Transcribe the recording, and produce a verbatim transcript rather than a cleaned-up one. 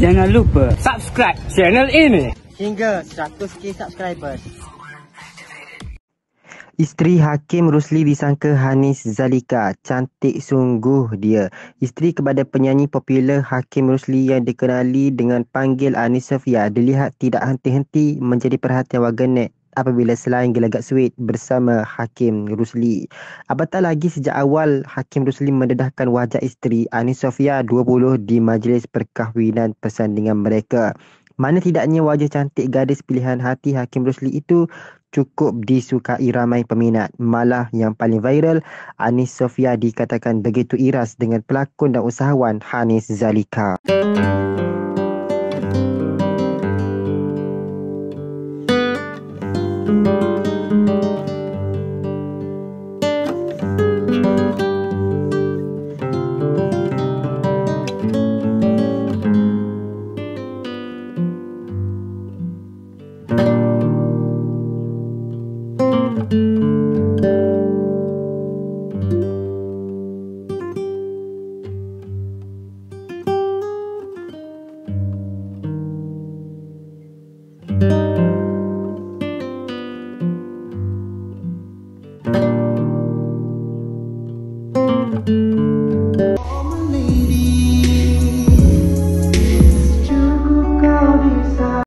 Jangan lupa subscribe channel ini hingga seratus k subscribers. Isteri Hakim Rusli disangka Hanis Zalika. Cantik sungguh dia. Isteri kepada penyanyi popular Hakim Rusli yang dikenali dengan panggil Anis Sofia dilihat tidak henti-henti menjadi perhatian warganet apabila selain gelagat sweet bersama Hakim Rusli. Apatah lagi sejak awal Hakim Rusli mendedahkan wajah isteri Anis Sofia dua puluh di majlis perkahwinan persandingan mereka. Mana tidaknya wajah cantik gadis pilihan hati Hakim Rusli itu cukup disukai ramai peminat. Malah yang paling viral, Anis Sofia dikatakan begitu iras dengan pelakon dan usahawan Hanis Zalika. Thank you.